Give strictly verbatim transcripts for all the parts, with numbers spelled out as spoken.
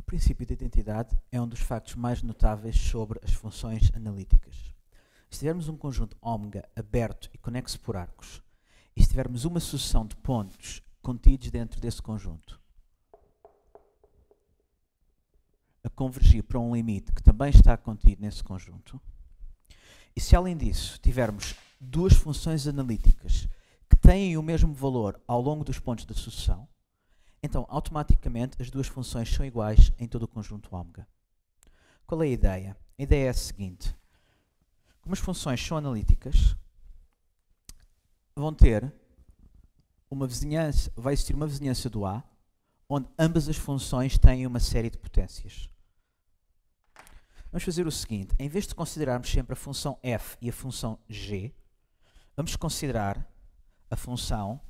princípio de identidade é um dos factos mais notáveis sobre as funções analíticas. Se tivermos um conjunto ômega aberto e conexo por arcos, e se tivermos uma sucessão de pontos contidos dentro desse conjunto, a convergir para um limite que também está contido nesse conjunto, e se além disso tivermos duas funções analíticas que têm o mesmo valor ao longo dos pontos da sucessão, então automaticamente as duas funções são iguais em todo o conjunto ômega. Qual é a ideia? A ideia é a seguinte: como as funções são analíticas, vão ter uma vizinhança, vai existir uma vizinhança do A, onde ambas as funções têm uma série de potências. Vamos fazer o seguinte: em vez de considerarmos sempre a função f e a função g, vamos considerar a função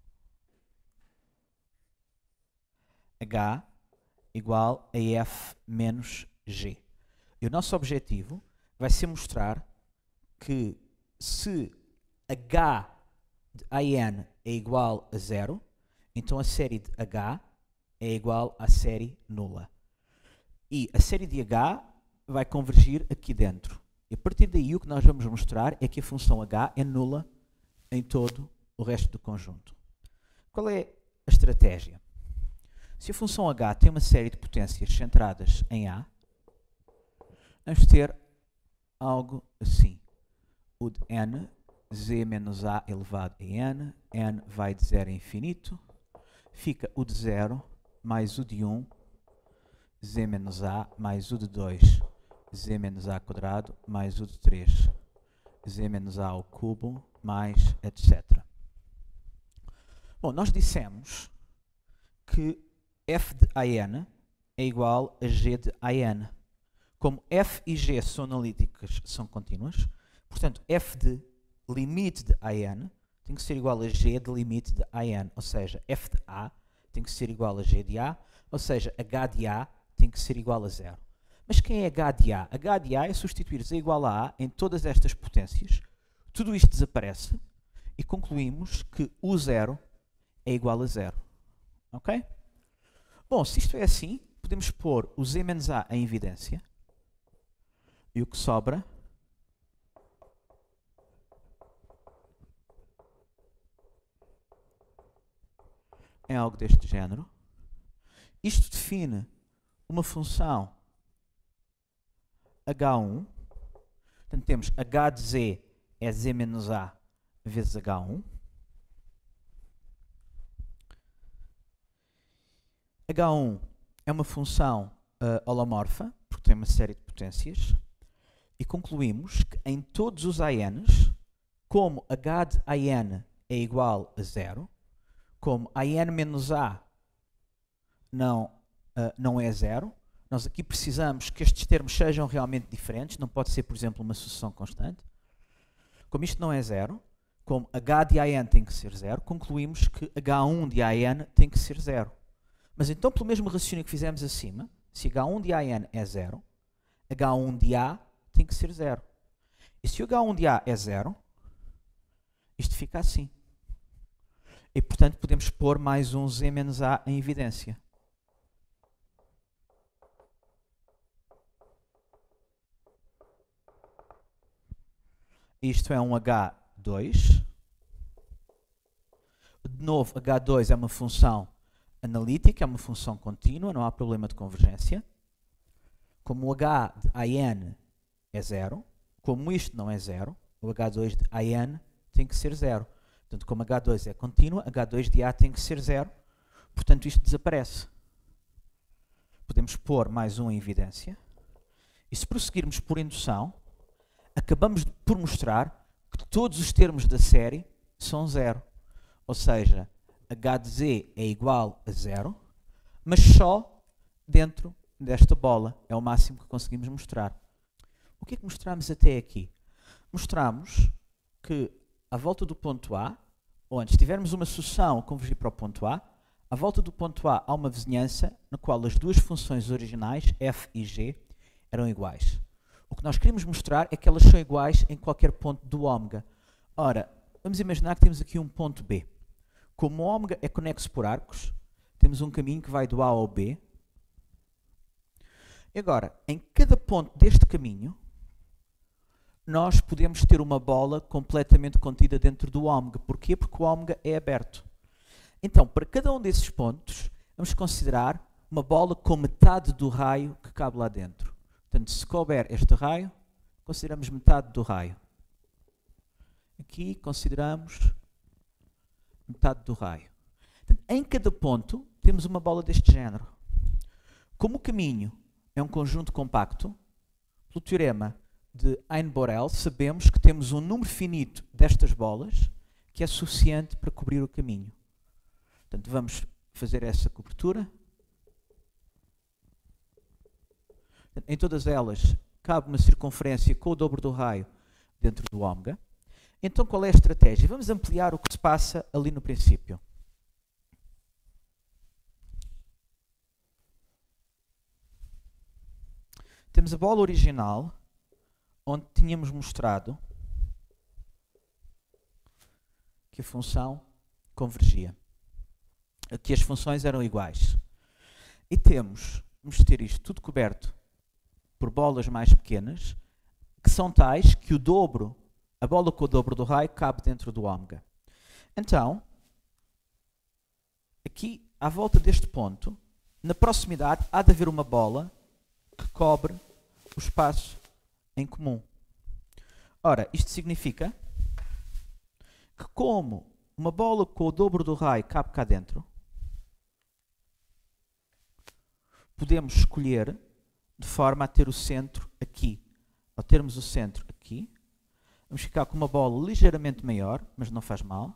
h igual a f menos g. E o nosso objetivo vai ser mostrar que se h de an é igual a zero, então a série de h é igual à série nula. E a série de h vai convergir aqui dentro. E a partir daí o que nós vamos mostrar é que a função h é nula em todo o resto do conjunto. Qual é a estratégia? Se a função h tem uma série de potências centradas em A, vamos ter algo assim. O de n, z menos a elevado a n, n vai de zero a infinito, fica o de zero mais o de um, z menos a mais o de dois, z menos a quadrado mais o de três, z menos a ao cubo, mais etcétera. Bom, nós dissemos que f de an é igual a g de an. Como f e g são analíticas, são contínuas, portanto, f de limite de an tem que ser igual a g de limite de an, ou seja, f de a tem que ser igual a g de a, ou seja, h de a tem que ser igual a zero. Mas quem é h de a? H de a é substituir z igual a a em todas estas potências, tudo isto desaparece e concluímos que o zero é igual a zero. Ok? Bom, se isto é assim, podemos pôr o z menos a em evidência e o que sobra é algo deste género. Isto define uma função H um. Portanto, temos h de z é z menos a vezes H um. H um é uma função uh, holomorfa, porque tem uma série de potências, e concluímos que em todos os ans, como h de an é igual a zero, como an menos a não, uh, não é zero, nós aqui precisamos que estes termos sejam realmente diferentes, não pode ser, por exemplo, uma sucessão constante. Como isto não é zero, como h de an tem que ser zero, concluímos que h um de an tem que ser zero. Mas então, pelo mesmo raciocínio que fizemos acima, se h um de an é zero, h um de a tem que ser zero. E se o h um de a é zero, isto fica assim. E, portanto, podemos pôr mais um z menos a em evidência. Isto é um H dois. De novo, H dois é uma função analítica, é uma função contínua, não há problema de convergência. Como o H de an é zero, como isto não é zero, o H dois de an tem que ser zero. Portanto, como H dois é contínua, H dois de A tem que ser zero, portanto isto desaparece. Podemos pôr mais um em evidência. E se prosseguirmos por indução, acabamos por mostrar que todos os termos da série são zero. Ou seja, h de z é igual a zero, mas só dentro desta bola. É o máximo que conseguimos mostrar. O que é que mostramos até aqui? Mostramos que à volta do ponto A, onde se tivermos uma sucessão a convergir para o ponto A, à volta do ponto A há uma vizinhança na qual as duas funções originais, f e g, eram iguais. O que nós queremos mostrar é que elas são iguais em qualquer ponto do ômega. Ora, vamos imaginar que temos aqui um ponto B. Como o ômega é conexo por arcos, temos um caminho que vai do A ao B, Agora, em cada ponto deste caminho, nós podemos ter uma bola completamente contida dentro do ômega. Porquê? Porque o ômega é aberto. Então, para cada um desses pontos, vamos considerar uma bola com metade do raio que cabe lá dentro. Portanto, se couber este raio, consideramos metade do raio. Aqui consideramos metade do raio. Portanto, em cada ponto, temos uma bola deste género. Como o caminho é um conjunto compacto, pelo teorema de Ein-Borel, sabemos que temos um número finito destas bolas que é suficiente para cobrir o caminho. Portanto, vamos fazer essa cobertura. Em todas elas, cabe uma circunferência com o dobro do raio dentro do ômega. Então, qual é a estratégia? Vamos ampliar o que se passa ali no princípio. Temos a bola original, onde tínhamos mostrado que a função convergia, que as funções eram iguais. E temos, vamos ter isto tudo coberto por bolas mais pequenas, que são tais que o dobro, a bola com o dobro do raio, cabe dentro do ômega. Então, aqui, à volta deste ponto, na proximidade, há de haver uma bola que cobre o espaço em comum. Ora, isto significa que como uma bola com o dobro do raio cabe cá dentro, podemos escolher de forma a ter o centro aqui. Ao termos o centro aqui, vamos ficar com uma bola ligeiramente maior, mas não faz mal,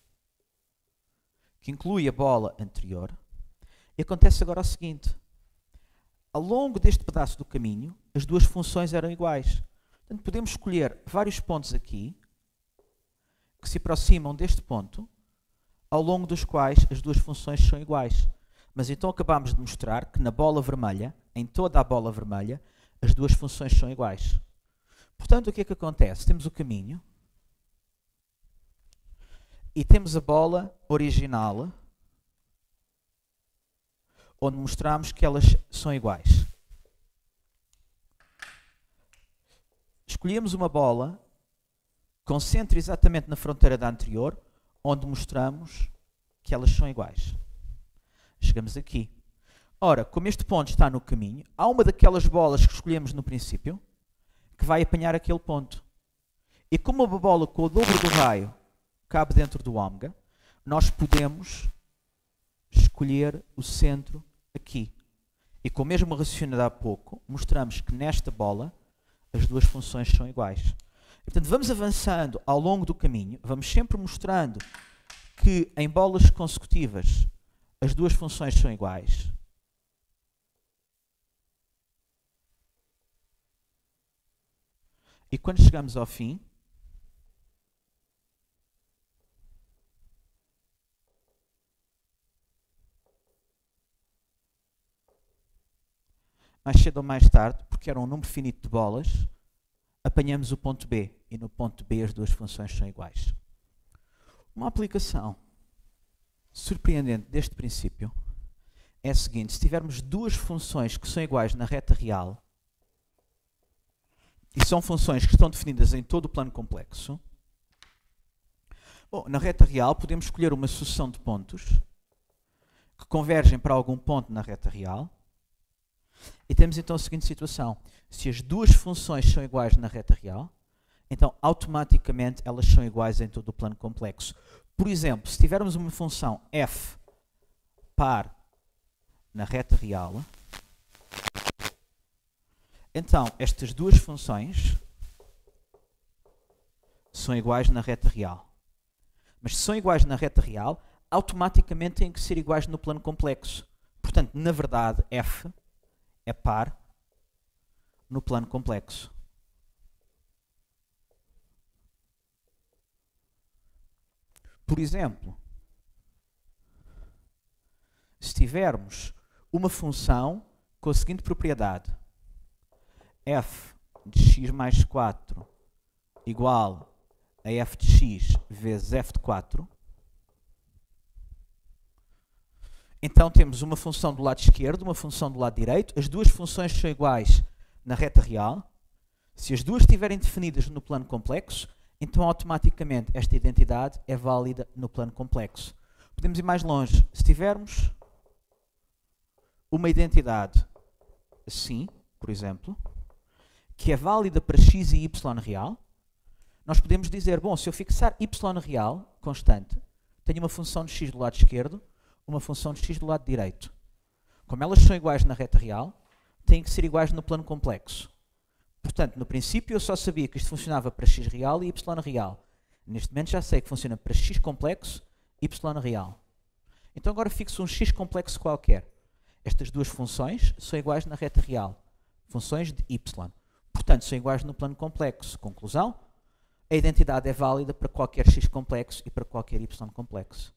que inclui a bola anterior. E acontece agora o seguinte: ao longo deste pedaço do caminho, as duas funções eram iguais. Portanto, podemos escolher vários pontos aqui que se aproximam deste ponto, ao longo dos quais as duas funções são iguais. Mas então acabamos de mostrar que na bola vermelha, em toda a bola vermelha, as duas funções são iguais. Portanto, o que é que acontece? Temos o caminho e temos a bola original, onde mostramos que elas são iguais. Escolhemos uma bola com centro exatamente na fronteira da anterior, onde mostramos que elas são iguais. Chegamos aqui. Ora, como este ponto está no caminho, há uma daquelas bolas que escolhemos no princípio que vai apanhar aquele ponto. E como uma bola com o dobro do raio cabe dentro do ômega, nós podemos escolher o centro aqui. E com o mesmo raciocínio de há pouco, mostramos que nesta bola as duas funções são iguais. Portanto, vamos avançando ao longo do caminho, vamos sempre mostrando que em bolas consecutivas as duas funções são iguais. E quando chegamos ao fim, mais cedo ou mais tarde, porque era um número finito de bolas, apanhamos o ponto B. E no ponto B as duas funções são iguais. Uma aplicação surpreendente deste princípio é a seguinte: se tivermos duas funções que são iguais na reta real, e são funções que estão definidas em todo o plano complexo, bom, na reta real podemos escolher uma sucessão de pontos que convergem para algum ponto na reta real. E temos então a seguinte situação: se as duas funções são iguais na reta real, então automaticamente elas são iguais em todo o plano complexo. Por exemplo, se tivermos uma função f par na reta real, então estas duas funções são iguais na reta real. Mas se são iguais na reta real, automaticamente têm que ser iguais no plano complexo. Portanto, na verdade, f é par no plano complexo. Por exemplo, se tivermos uma função com a seguinte propriedade: f de x mais quatro igual a f de x vezes f de quatro, Então temos uma função do lado esquerdo, uma função do lado direito, as duas funções são iguais na reta real. Se as duas estiverem definidas no plano complexo, então automaticamente esta identidade é válida no plano complexo. Podemos ir mais longe. Se tivermos uma identidade assim, por exemplo, que é válida para x e y real, nós podemos dizer, bom, se eu fixar y real constante, tenho uma função de x do lado esquerdo, uma função de x do lado direito. Como elas são iguais na reta real, têm que ser iguais no plano complexo. Portanto, no princípio eu só sabia que isto funcionava para x real e y real. Neste momento já sei que funciona para x complexo e y real. Então agora fixo um x complexo qualquer. Estas duas funções são iguais na reta real. Funções de y. Portanto, são iguais no plano complexo. Conclusão, a identidade é válida para qualquer x complexo e para qualquer y complexo.